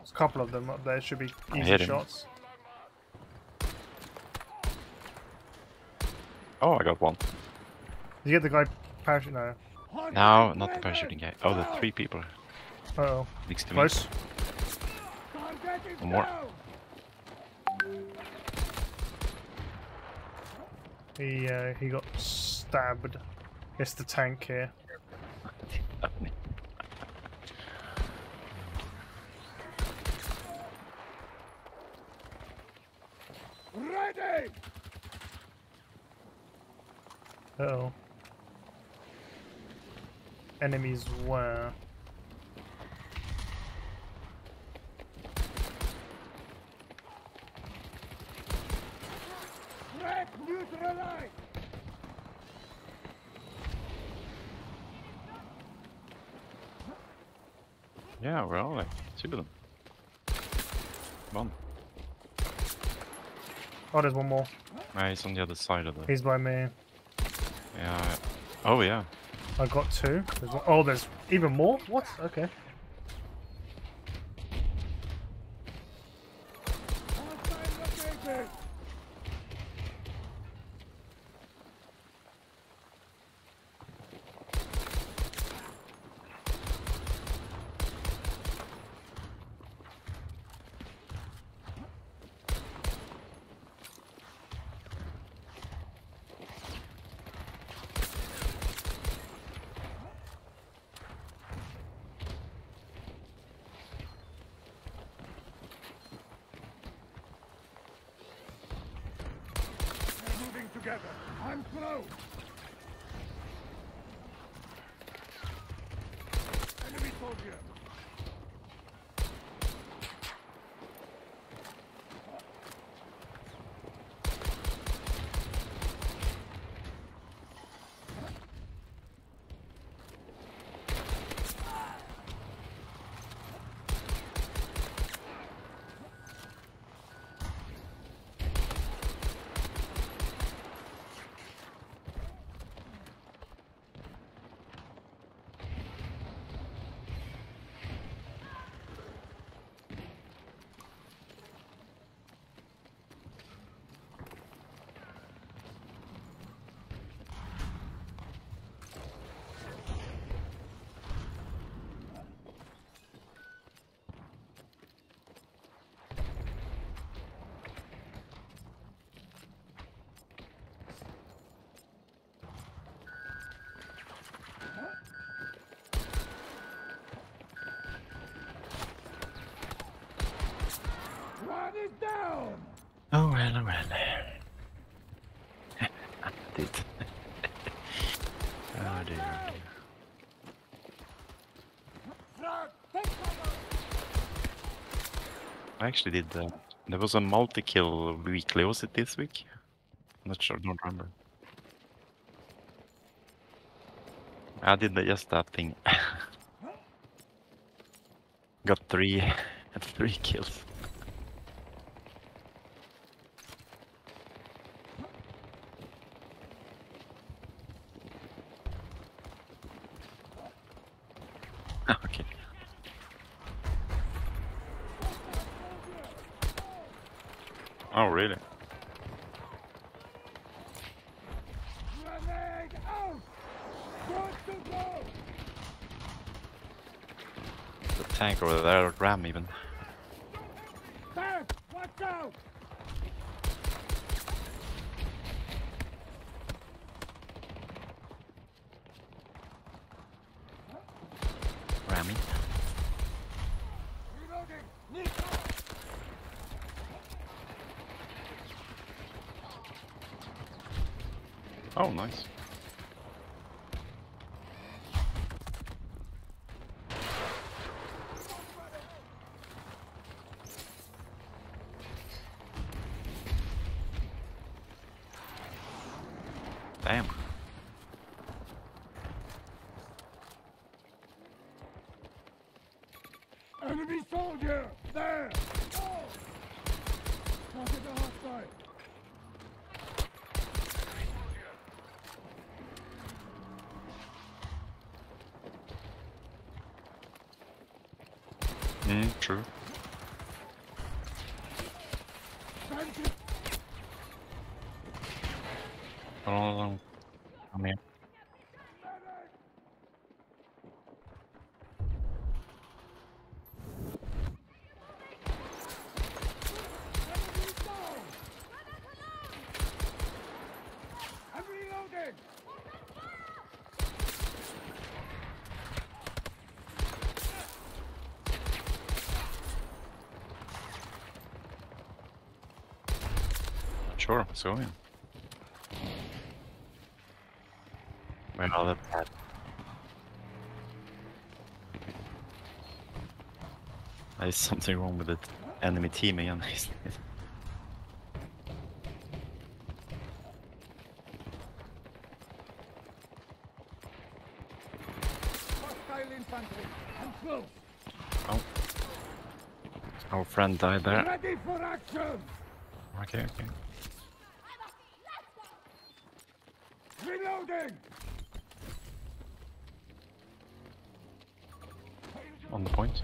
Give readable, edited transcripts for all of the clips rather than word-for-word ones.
There's a couple of them up there. Should be I easy hit him. shots. Oh, I got one. Did you get the guy parachute? No. No, not the parachuting guy. Oh, the 3 people Uh oh. next to me. Close. One more. He got stabbed. It's the tank here. Ready! Uh oh. Enemies where? Threat neutralized! Yeah, we're all like 2 of them. One. Oh, there's one more. He's on the other side of the. He's by me. Yeah. Oh yeah. I got 2. There's one. Oh, there's even more? What? Okay. Hostile located! They're moving together. I'm slow. Enemy soldier. One is down! Oh well, oh well. I did. Oh dear. Front! Take cover! I actually did. There was a multi-kill weekly. Was it this week? I'm not sure. Don't remember. I did just that thing. Got 3 kills. Okay. Oh really? Grenade out! Good to go! The tank over there, ram even. Tank! Watch out! Ramming. Reloading! Need cover! Oh nice. Damn. Enemy soldier! There! Oh! Target the hostile! True. Sentry. Oh, come here. Enemy down. I'm reloading. Sure, so in. Where are the bad? There's something wrong with the enemy team again. Hostile infantry. I'm close. Oh. Our friend died there. Ready for action. Okay, okay. Reloading. On the point.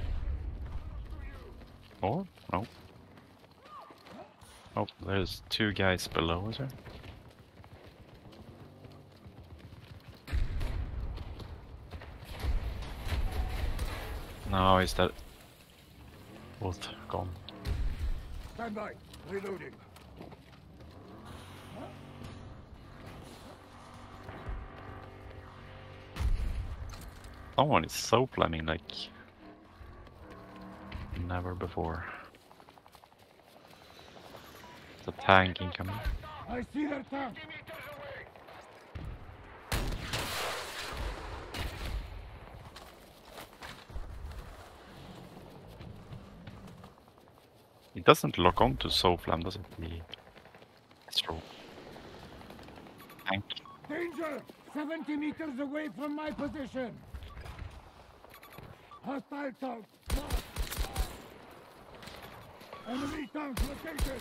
Or? No. Oh, there's two guys below, is there? No, is that both gone? Stand by. Reloading. Someone is so flaming like never before. The tank incoming. I see their tank. It doesn't lock on to soul flam, does it? It's true. Tank. Danger! 70 meters away from my position. Hostile tank. Mark. Enemy tank located.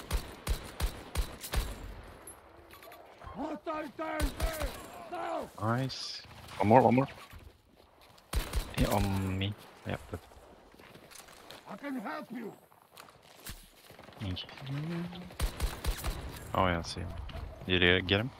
Hostile tank there. Now. Nice. One more, one more. Yeah, on me. Yeah, but I can help you. oh yeah, I see him. Did you get him?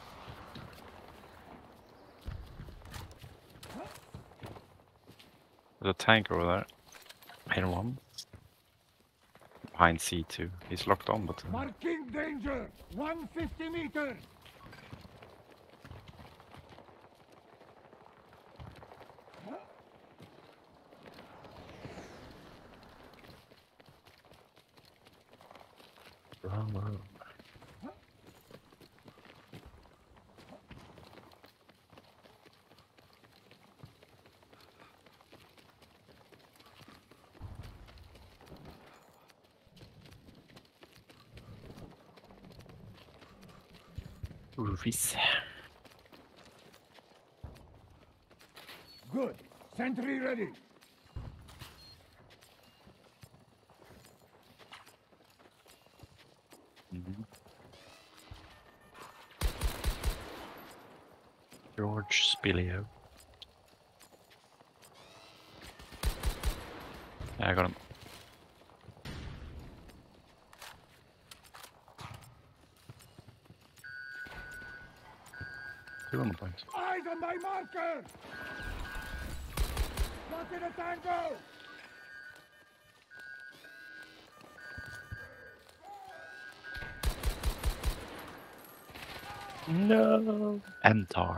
There's a tank over there. Hit one. Behind C2. He's locked on, but Marking danger. 150 meters. Bravo. Roofies. Good. Sentry ready. George Spilio. Yeah, I got him. Two on the point. Eyes on my marker. Spotted a tango. No. Mtar.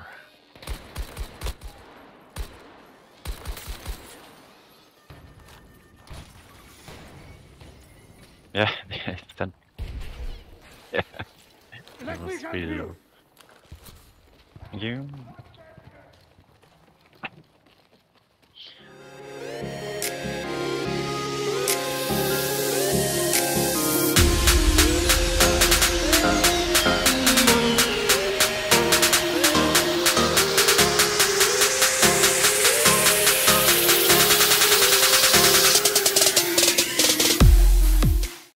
Yeah, then. Yeah. Let me Must help be you. Thank you.